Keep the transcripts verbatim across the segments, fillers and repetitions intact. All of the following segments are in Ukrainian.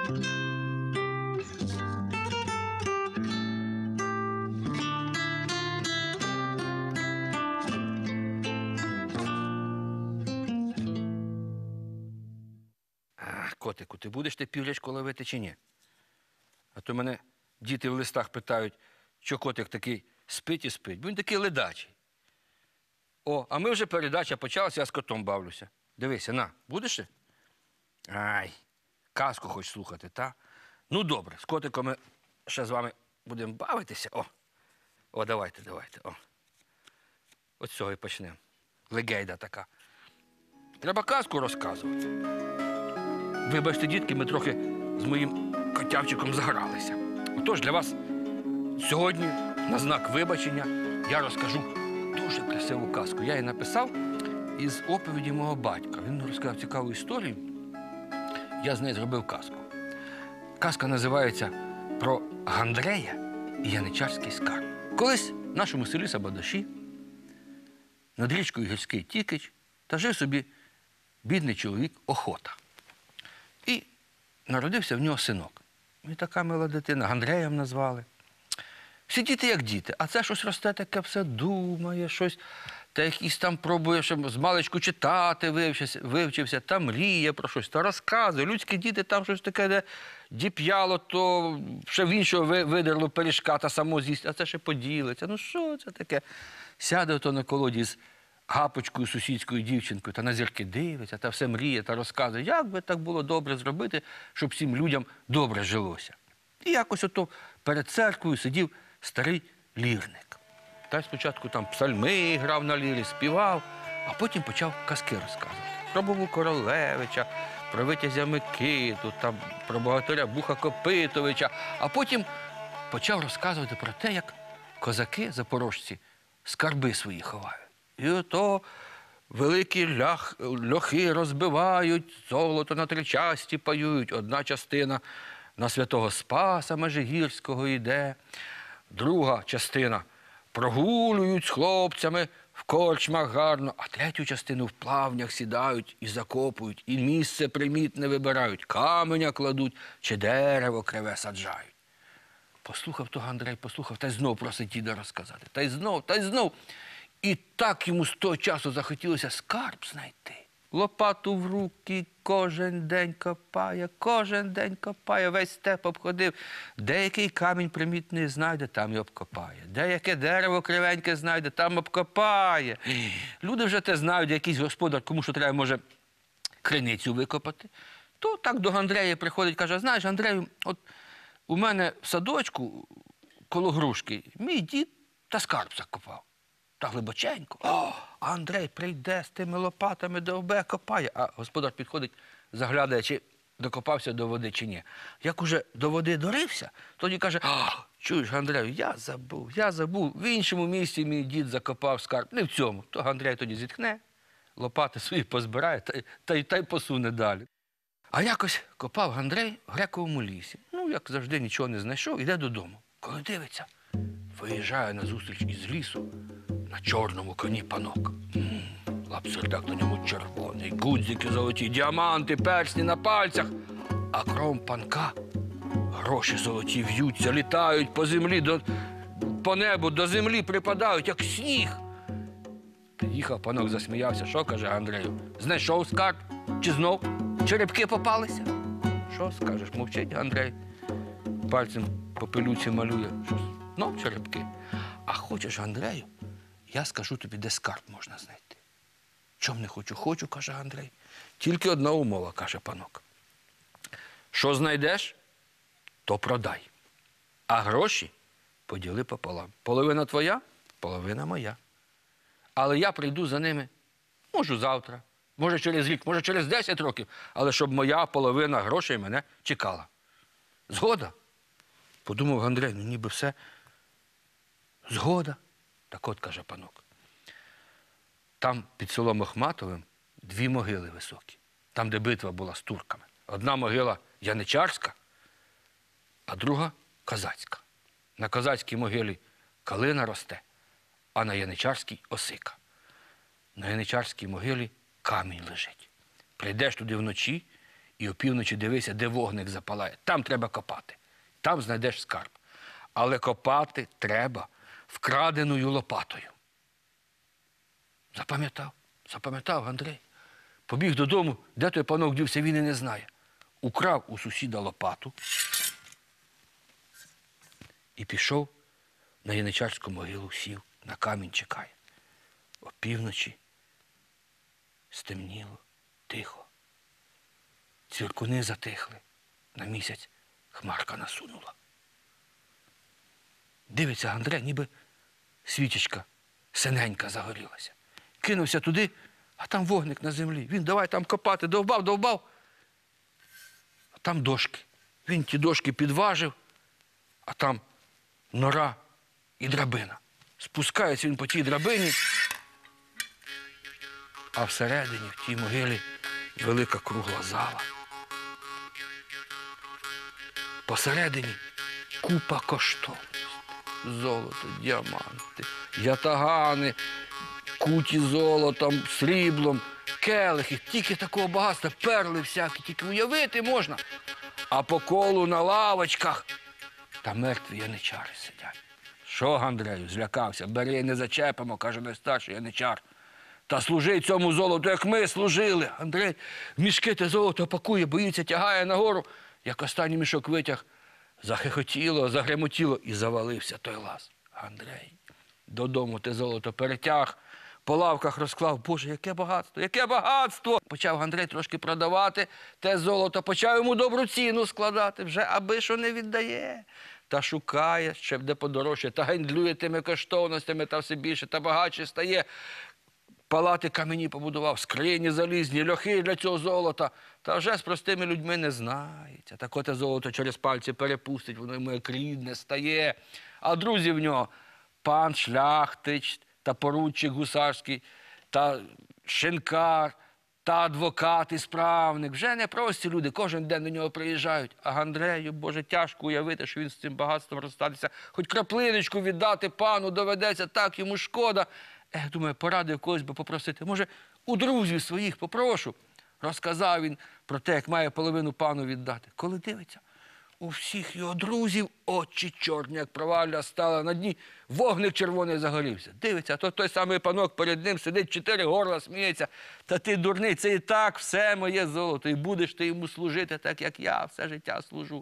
Котику, ти будеш ти півлячку ловити чи ні? А то мене діти в листах питають, що котик такий спить і спить. Бо він такий ледачий. О, а ми вже передача почалася, я з котом бавлюся. Дивися, на, будеш ти? Ай, казку хочеш слухати, та? Ну, добре, з котиком ми ще з вами будемо бавитися. О, о, давайте, давайте, о. От з цього і почнемо. Легейда така. Треба казку розказувати. Вибачте, дітки, ми трохи з моїм котявчиком загралися. Отож, для вас сьогодні, на знак вибачення, я розкажу дуже красиву казку. Я її написав із оповіді мого батька. Він розказав цікаву історію. Я з неї зробив казку. Казка називається «Про Гандрея і яничарський скарб». Колись в нашому селі Сабадаші над річкою Гірський Тікич та жив собі бідний чоловік Охота. І народився в нього синок. І така мила дитина, Гандреєм назвали. Всі діти як діти, а це щось росте таке, все думає, щось, та якісь там пробує, щоб з маличку читати вивчився, вивчився, та мріє про щось, та розказує. Людські діти там щось таке, де діп'яло, то ще в іншого видерло пиріжка та само з'їсть, а це ще поділиться. Ну що це таке? Сяде ото на колоді з гапочкою, сусідською дівчинкою, та на зірки дивиться, та все мріє, та розказує, як би так було добре зробити, щоб всім людям добре жилося. І якось ото перед церквою сидів старий лірник. Та спочатку там псальми грав на лірі, співав, а потім почав казки розказувати. Про Богу Королевича, про Витязя Микиту, там, про богатиря Буха Копитовича, а потім почав розказувати про те, як козаки, запорожці, скарби свої ховають. І ото великі лях, льохи розбивають, золото на три часті паюють. Одна частина на святого Спаса Межигірського йде, друга частина прогулюють з хлопцями в корчмах гарно, а третю частину в плавнях сідають і закопують, і місце примітне вибирають, каменя кладуть чи дерево криве саджають. Послухав того Андрей, послухав, та й знов просить діда розказати. Та й знов, та й знов. І так йому з того часу захотілося скарб знайти. Лопату в руки кожен день копає, кожен день копає, весь степ обходив. Деякий камінь примітний знайде, там і обкопає. Деяке дерево кривеньке знайде, там обкопає. Люди вже те знають, якийсь господар, кому що треба, може, криницю викопати. То так до Андрея приходить, каже, знаєш, Андрею, от у мене в садочку коло грушки мій дід та скарб закопав. Та глибоченько. О, а Андрей прийде з тими лопатами, довбе, копає. А господар підходить, заглядає, чи докопався до води, чи ні. Як уже до води дорився, тоді каже, чуєш, Андрею, я забув, я забув. В іншому місці мій дід закопав скарб. Не в цьому. То Андрей тоді зітхне, лопати свої позбирає та, та, та й посуне далі. А якось копав Андрей в Грековому лісі. Ну, як завжди, нічого не знайшов, іде додому. Коли дивиться, виїжджає назустріч із лісу на чорному коні панок. Лапсердак на ньому червоний, гудзики золоті, діаманти, персні на пальцях. А кром панка гроші золоті в'ються, літають по землі, до, по небу, до землі припадають, як сніг. Під'їхав панок, засміявся. Що, каже Андрею, знайшов скарб? Чи знов черепки попалися? Що скажеш, мовчить Андрей. Пальцем по пилюці малює. Що, знов черепки? А хочеш, Андрею, я скажу тобі, де скарб можна знайти. Чом не хочу? Хочу, каже Андрей. Тільки одна умова, каже панок. Що знайдеш, то продай. А гроші поділи пополам. Половина твоя, половина моя. Але я прийду за ними, можу завтра, може через рік, може через десять років, але щоб моя половина грошей мене чекала. Згода? Подумав Андрей, ну ніби все згода. Так от, каже панок, там під селом Охматовим дві могили високі. Там, де битва була з турками. Одна могила яничарська, а друга козацька. На козацькій могилі калина росте, а на яничарській осика. На яничарській могилі камінь лежить. Прийдеш туди вночі І опівночі дивися, де вогник запалає. Там треба копати. Там знайдеш скарб. Але копати треба вкраденою лопатою. Запам'ятав? Запам'ятав Андрей. Побіг додому, де той панок дівся, він і не знає. Украв у сусіда лопату і пішов на яничарську могилу, сів, на камінь чекає. Опівночі стемніло, тихо. Цвіркуни затихли. На місяць хмарка насунула. Дивиться Андрей, ніби свічечка синенька загорілася. Кинувся туди, а там вогник на землі. Він давай там копати, довбав, довбав. А там дошки. Він ті дошки підважив, а там нора і драбина. Спускається він по тій драбині, а всередині, в тій могилі, велика кругла зала. Посередині купа коштовностей. Золото, діаманти, ятагани, куті золотом, сріблом, келихи. Тільки такого багатства, перли всякі, тільки уявити можна. А по колу на лавочках та мертві яничари сидять. Що, Андрею, злякався? Бери, не зачепимо, каже найстарший яничар. Та служи цьому золоту, як ми служили. Андрей мішки те золото пакує, боїться, тягає нагору. Як останній мішок витяг, захихотіло, загремотіло і завалився той лаз. Андрей додому те золото перетяг, по лавках розклав. Боже, яке багатство, яке багатство! Почав Андрей трошки продавати те золото, почав йому добру ціну складати. Вже аби що не віддає. Та шукає, ще де подорожче, та гендлює тими коштовностями, та все більше, та багатше стає. Палати камені побудував, скрині залізні, льохи для цього золота. Та вже з простими людьми не знається. Так оте золото через пальці перепустить, воно йому як рідне стає. А друзі в нього пан Шляхтич, та поручик гусарський, та шинкар, та адвокат і справник. Вже не прості люди, кожен день до нього приїжджають. А Андрею, Боже, тяжко уявити, що він з цим багатством розстатися. Хоч краплиночку віддати пану доведеться, так йому шкода. Ех, думаю, порадив когось би попросити. Може, у друзів своїх попрошу. Розказав він про те, як має половину пану віддати. Коли дивиться, у всіх його друзів очі чорні, як провалля, стала на дні, вогник червоний загорівся. Дивиться, а то той самий панок перед ним сидить, чотири горла, сміється. Та ти, дурний, це і так все моє золото, і будеш ти йому служити так, як я все життя служу.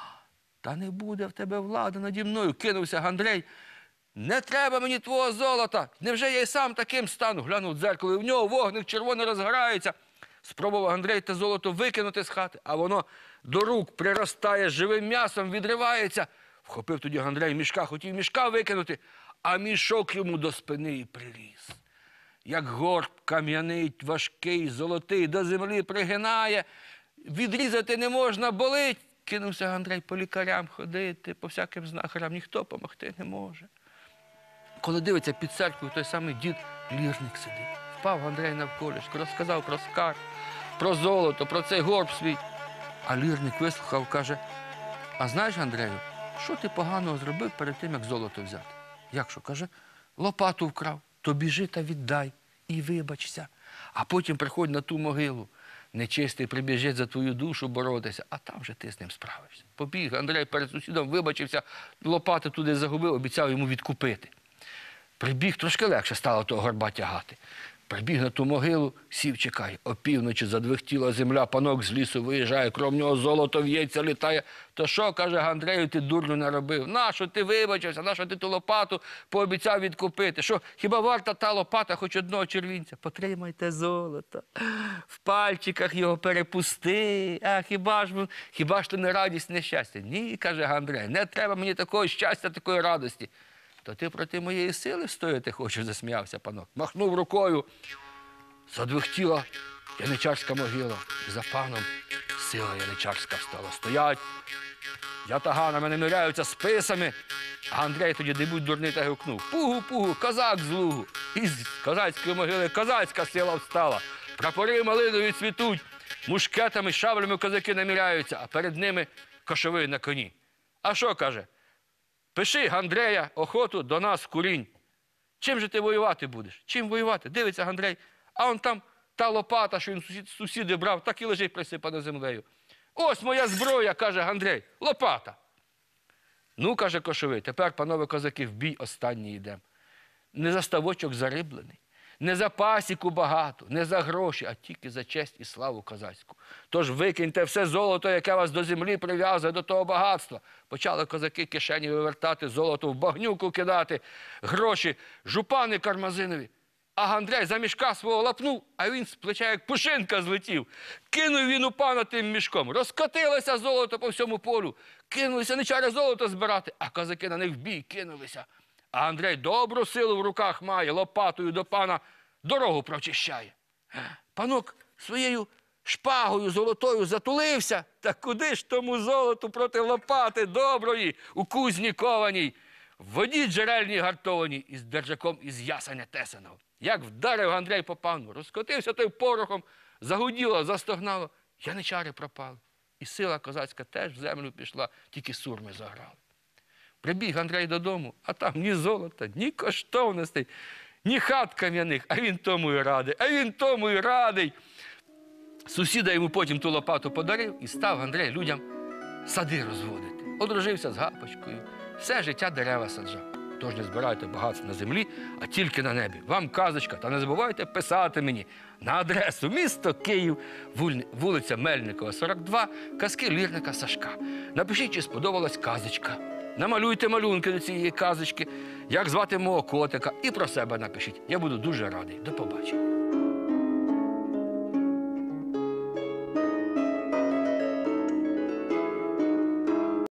Та не буде в тебе влади наді мною, кинувся Андрей. Не треба мені твого золота, невже я й сам таким стану? Глянув в дзеркало, і в нього вогник червоний розгорається. Спробував Андрей те золото викинути з хати, а воно до рук приростає, живим м'ясом відривається. Вхопив тоді Андрей мішка, хотів мішка викинути, а мішок йому до спини і приріс. Як горб кам'яний, важкий, золотий, до землі пригинає, відрізати не можна, болить. Кинувся Андрей по лікарям ходити, по всяким знахарям, ніхто помогти не може. Коли дивиться під церквою, той самий дід Лірник сидить. Впав Андрей навколішки, розказав про скарб, про золото, про цей горб свій. А Лірник вислухав, каже, а знаєш, Андрею, що ти поганого зробив перед тим, як золото взяти? Як що? Каже, лопату вкрав, то біжи та віддай і вибачся. А потім приходь на ту могилу. Нечистий прибіжить за твою душу боротися, а там вже ти з ним справишся. Побіг Андрей перед сусідом, вибачився, лопати туди загубив, обіцяв йому відкупити. Прибіг, трошки легше стало того горба тягати. Прибіг на ту могилу, сів, чекає. Опівночі задвихтіла земля, панок з лісу виїжджає, крім нього золото в'ється, літає. То що, каже Андрею, ти дурню наробив? Нащо ти вибачився, нащо ти ту лопату пообіцяв відкупити? Що, хіба варта та лопата хоч одного червінця? Потримайте золото, в пальчиках його перепусти. А хіба ж, хіба ж то не радість, не щастя? Ні, каже Андрей, не треба мені такого щастя, такої радості. То ти проти моєї сили стояти хочеш, засміявся панок. Махнув рукою, задвихтіла яничарська могила. І за паном сила яничарська встала. Стоять, ятаганами не міряються списами. А Андрей тоді, де будь дурний, та гукнув. Пугу-пугу, козак з лугу. І з козацької могили козацька сила встала. Прапори малинові цвітуть, мушкетами, шаблями козаки наміряються, а перед ними кошовий на коні. А що, каже? Пиши, Андрея, охоту до нас в курінь. Чим же ти воювати будеш? Чим воювати? Дивиться Андрей, а он там та лопата, що він сусід, сусіди брав, так і лежить присипана землею. Ось моя зброя, каже Гандрей, лопата. Ну, каже Кошовий, тепер, панове козаки, в бій останній йдемо. Не за ставочок зариблений, не за пасіку багато, не за гроші, а тільки за честь і славу козацьку. Тож викиньте все золото, яке вас до землі прив'язує, до того багатства. Почали козаки кишені вивертати, золото в багнюку кидати, гроші, жупани кармазинові. А Гандрей за мішка свого лапнув, а він з плеча, як пушинка, злетів. Кинув він у пана тим мішком. Розкотилося золото по всьому полю. Кинулися нечари золото збирати, а козаки на них в бій кинулися. А Андрей добру силу в руках має, лопатою до пана дорогу прочищає. Панок своєю шпагою золотою затулився. Та куди ж тому золоту проти лопати доброї у кузні кованій, в воді джерельній гартованій із держаком із ясеня тесаного. Як вдарив Андрей по пану, розкотився той порохом, загуділо, застогнало. Яничари пропали. І сила козацька теж в землю пішла, тільки сурми заграли. Прибіг Андрей додому, а там ні золота, ні коштовностей, ні хат кам'яних, а він тому і радий, а він тому і радий. Сусіда йому потім ту лопату подарив і став Андрей людям сади розводити. Одружився з Гапочкою, все життя дерева саджав. Тож не збирайте багатство на землі, а тільки на небі. Вам казочка, та не забувайте писати мені на адресу місто Київ, вулиця Мельникова, сорок два, казки лірника Сашка. Напишіть, чи сподобалась казочка. Намалюйте малюнки до цієї казочки, як звати мого котика, і про себе напишіть. Я буду дуже радий. До побачення.